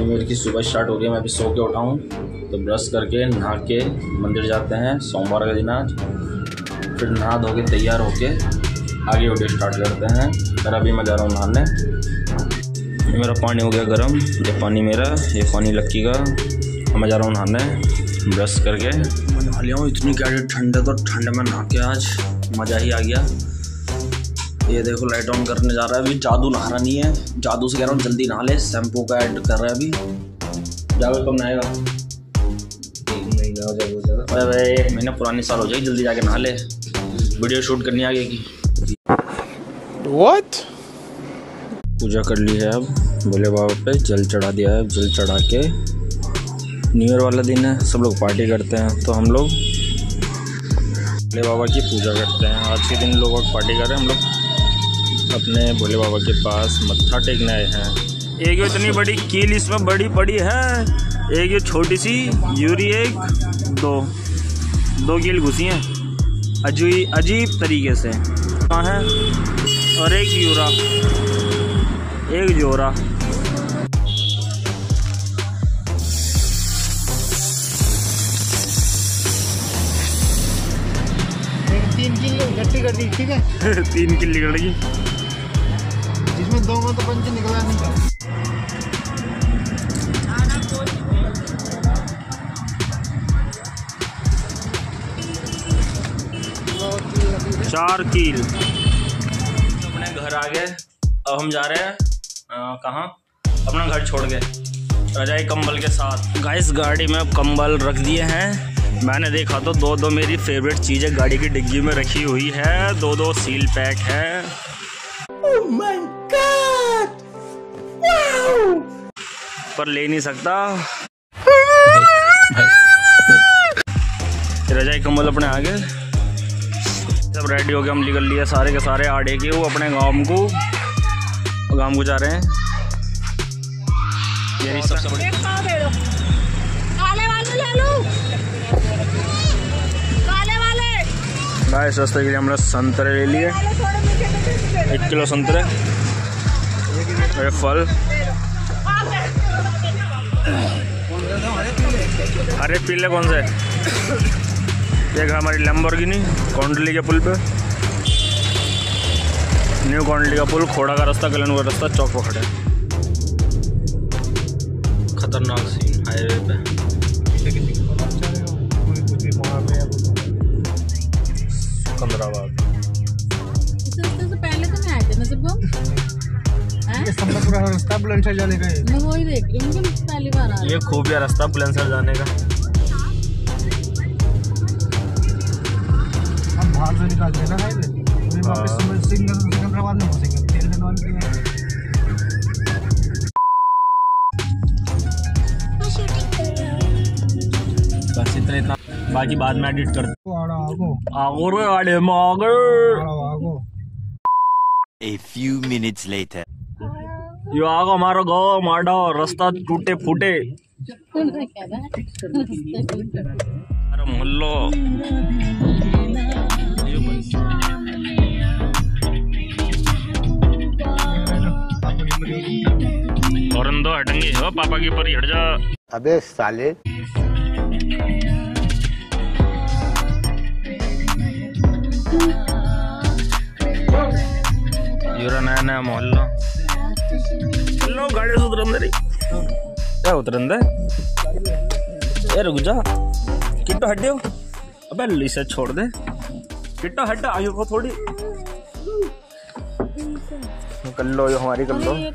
New year की सुबह start हो गई। मैं अभी सो के उठा हूँ, तो ब्रश करके नहा के मंदिर जाते हैं। सोमवार का दिन आज, फिर नहा धो के तैयार होके आगे वीडियो स्टार्ट करते हैं। फिर अभी मैं जा रहा हूँ नहाने। ये मेरा पानी हो गया गर्म, ये पानी मेरा, ये पानी लक्की का। मैं जा रहा हूँ नहाने ब्रश करके। मैं नहा लिया हूँ, इतनी क्या ठंड है, तो ठंड में नहा के आज मज़ा ही आ गया। ये देखो लाइट ऑन करने जा रहा है। अभी जादू नहा रहा नहीं है, जादू से कह रहा हूँ जल्दी नहा ले। शैम्पू का ऐड कर रहा है अभी। जादू कब नहाएगा? अरे एक महीना पुरानी साल हो जाएगी, जल्दी जाके नहा ले, वीडियो शूट करनी आगे की। What? पूजा कर ली है, अब भोले बाबा पे जल चढ़ा दिया है। जल चढ़ा के न्यू ईयर वाला दिन है, सब लोग पार्टी करते हैं, तो हम लोग भोले बाबा की पूजा करते हैं। आज के दिन लोग पार्टी कर रहे हैं, हम लोग अपने भोले बाबा के पास मत्था टेकने आए हैं। एक ये इतनी बड़ी कील इसमें बड़ी बड़ी है, एक ये छोटी सी यूरी, एक दो कील घुसी हैं अजीब तरीके से कहाँ है, और एक यूरा, एक जोरा। तीन किल इकट्ठी कर दी, ठीक है। 3 किल निकल गई, जिसमें 2 में तो पंच निकला नहीं था। चार कील। अपने घर आ गए, अब हम जा रहे हैं कहाँ? अपना घर छोड़ के रजाई कंबल के साथ। गाइस गाड़ी में कंबल रख दिए हैं। मैंने देखा तो दो मेरी फेवरेट चीज़ें गाड़ी की डिग्गी में रखी हुई है। दो सील पैक है। Oh my God! Wow! पर ले नहीं सकता। रजाई कंबल अपने आगे सब रेडी हो गए, हम निकल लिए सारे के सारे आड़े के। वो अपने गांव को जा रहे हैं। यही सबसे बड़ी गाइस रास्ते के लिए हमने संतरे ले लिए, 1 किलो संतरे, ये फल। अरे पीले कौन से? एक हमारी लैम्बोर्गिनी कोंडली के पुल पे, न्यू कोंडली का पुल, खोड़ा का रास्ता, कलन का रास्ता, चौक पर खड़े। खतरनाक सीन हाईवे पे। सिकंदराबाद से पहले तो नहीं आए थे ना जब हम? ये पूरा रास्ता बुलंदशहर जाने का है। मैं वही देख रही हूँ, पहली बार आ रही। ये खूबिया रास्ता बुलंदशहर जाने का। हम बाहर से निकालते हैं ना हाईवे, वापस सिकंदराबाद में पहुंचेंगे। तेल डलवाने के लिए बस इतना, बाकी बाद में एडिट कर। A few minutes later. यो आगो हमारा गाँव माडा रास्ता टूटे फूटे। अरे मोहल्लो और दो हटेंगे हो पापा के ऊपर हट जा। अबे साले। नया मोहल्ला। लो गाड़ी से उतरन दे रही, क्या उतरन दे? ए रुक जा, किट्टो हट दियो। अबे इसे छोड़ दे, किट्टो हट। आयु को थोड़ी कर लो, यो हमारी कर लो,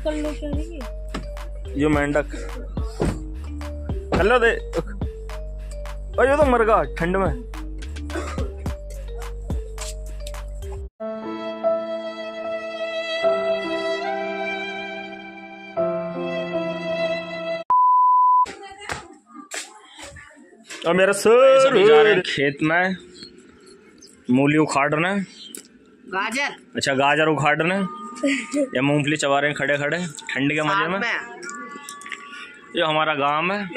यो मेंढक कर लो दे। और ये तो मर गया ठंड में। और मेरा सर जा रहे हैं खेत में मूली उखाड़ने। गाजर, अच्छा गाजर उखाड़ने या मूंगफली चबा रहे हैं खड़े खड़े ठंड के मजे में। ये हमारा गांव है,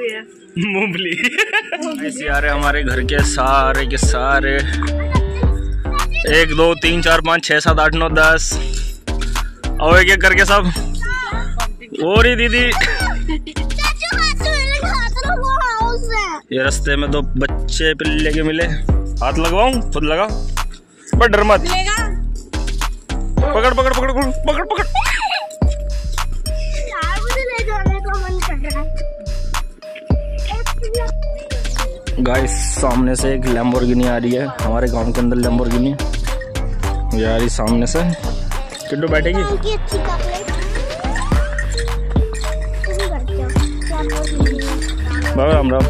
मूंगफली। ऐसे आ रहे हमारे घर के सारे 1 2 3 4 5 6 7 8 9 10 और एक एक करके सब। और ही दीदी ये रास्ते में 2 बच्चे पिल्ले के मिले। हाथ लगवाऊं? खुद लगा, पर डर मत। पकड़ पकड़ पकड़ पकड़ पकड़। मुझे ले जाने का मन कर रहा है। गाइस सामने से एक लैम्बोर्गिनी आ रही है। हमारे गांव के अंदर लैम्बोर्गिनी ये आ रही सामने से। किड्डू बैठेगी। बाबा राम राम।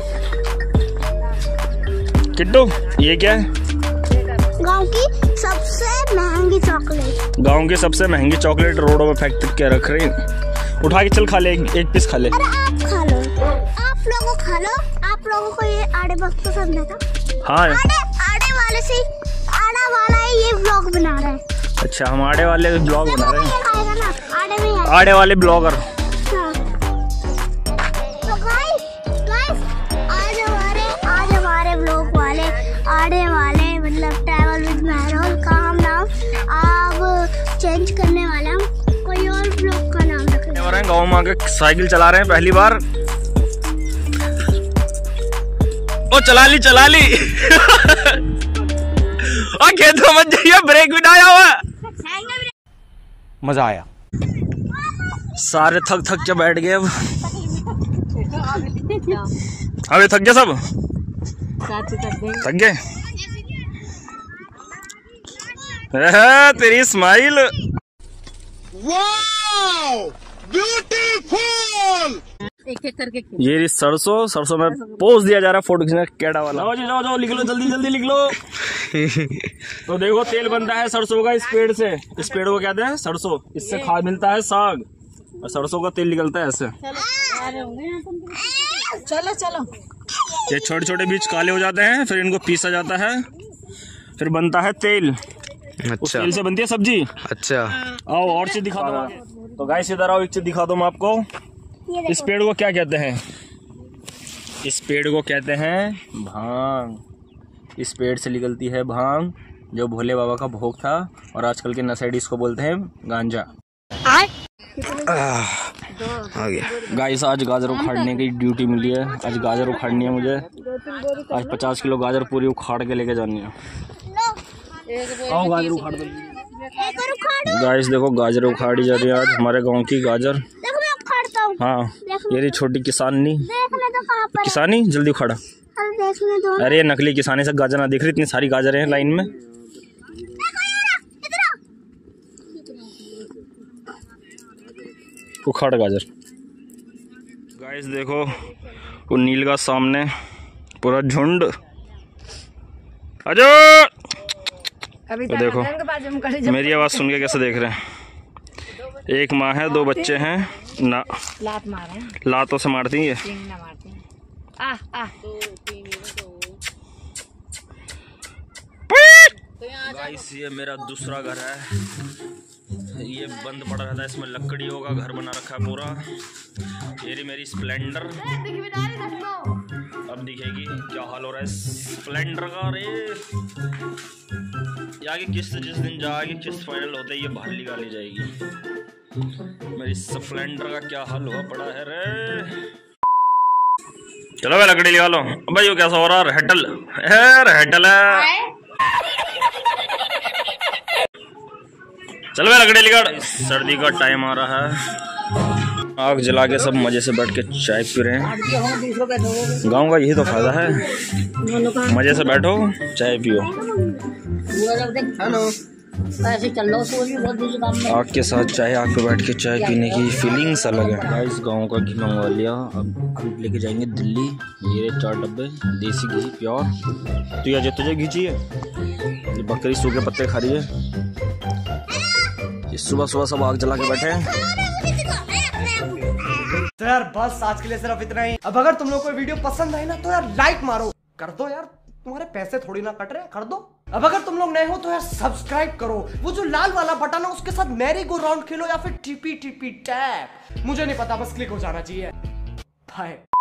किड्डू ये क्या है? गांव की सबसे महंगी चॉकलेट। गांव की सबसे महंगी चॉकलेट रोडों में फेंक के रख रही। उठा के चल खा ले, एक पीस खा ले। अरे आप खा लो, आप लोगों खा लो। आप लोगों को ये आड़े बहुत पसंद है क्या? हाँ आड़े वाले से आड़ा वाला ही ये व्लॉग बना रहा है। अच्छा हम आड़े वाले ब्लॉग बना रहे हैं। आएगा ना आड़े में आड़े वाले ब्लॉगर। हाँ। तो गाइस आज हमारे ब्लॉग वाले आड़े वाले मतलब ट्रैवल विद महरोल का हम नाम अब चेंज करने वाला हम कोई और ब्लॉग का नाम रखेंगे। गाँव में आके साइकिल चला रहे हैं पहली बार। ओ चला ली खेतों मत जाइए, ब्रेक भी ना आया हुआ। मजा आया। सारे थक के बैठ गए। अब थक गए सब, थक गए। तेरी स्माइल एक एक करके ये सरसों में पोस्ट दिया जा रहा है फोटो खींचना कैडा वाला। जाओ लिख लो, जल्दी लिख लो। तो देखो तेल बनता है सरसों का इस पेड़ से। इस पेड़ को कहते हैं सरसों। इससे खाद मिलता है साग और सरसों का तेल निकलता है ऐसे। चलो ये छोटे छोटे बीज काले हो जाते हैं, फिर इनको पीसा जाता है, फिर बनता है तेल। अच्छा। उस तेल से बनती है सब्जी। अच्छा आओ और चीज दिखा दो। तो गाइस इधर आओ, एक चीज दिखा दो मैं आपको। इस पेड़ को क्या कहते हैं? इस पेड़ को कहते हैं भांग। इस पेड़ से निकलती है भांग, जो भोले बाबा का भोग था, और आजकल के नशेड़ी इसको बोलते हैं गांजा। आ गया गाइस, आज गाजर उखाड़ने की ड्यूटी मिली है। आज गाजर उखाड़नी है मुझे। आज 50 किलो गाजर पूरी उखाड़ के लेके जानी है। आओ गाजर उखाड़ दो। गाइस देखो गाजर उखाड़ी जा रही है आज हमारे गांव की गाजर। हाँ ये छोटी किसानी किसानी जल्दी उखाड़ा। अरे नकली किसानी से गाजर ना दिख रही, इतनी सारी गाजर हैं लाइन में। उखाड़ गाजर। गाइस देखो वो नील का सामने पूरा झुंड। अजो तो देखो मेरी आवाज सुन के कैसे देख रहे हैं। एक माँ है, 2 बच्चे हैं ना। लातों से मारती है। गाइस ये मेरा दूसरा घर है। ये बंद पड़ा रहता है, इसमें लकड़ियों का घर बना रखा है पूरा। ये रही मेरी स्प्लेंडर। अब दिखेगी क्या हाल हो रहा है स्प्लेंडर का। रे आगे किस्त जिस दिन जाएगी, किस्त फाइनल होते ही ये बाहर निकाली जाएगी। मेरी स्प्लेंडर का क्या हाल हुआ पड़ा है रे। चलो भाई लकड़ी निकालो। अब भाई ये कैसा हो रहा है? रहटल है। चलो भाई लकड़ी निकाल। सर्दी का टाइम आ रहा है, आग जला के सब मजे से बैठ के चाय पी रहे हैं। गांव का यही तो फायदा है, मजे से बैठो चाय पियो। आग के साथ चाय, आग पे बैठ के चाय पीने की फीलिंग्स अलग है। गाइस गांव का घी मंगवा लिया, अब लेके जाएंगे दिल्ली। ये 4 डब्बे देसी घी प्योर। तो ये तुझे घी चाहिए? बकरी सूखे पत्ते खा रही है। सुबह सब आग जला के बैठे हैं। तो यार बस आज के लिए सिर्फ इतना ही। अब अगर तुम लोग को वीडियो पसंद आई ना तो यार लाइक मारो, कर दो यार, तुम्हारे पैसे थोड़ी ना कट रहे, कर दो। अब अगर तुम लोग नए हो तो यार सब्सक्राइब करो, वो जो लाल वाला बटन है उसके साथ मैरी गो राउंड खेलो या फिर टीपी टैप, मुझे नहीं पता, बस क्लिक हो जाना चाहिए। बाय।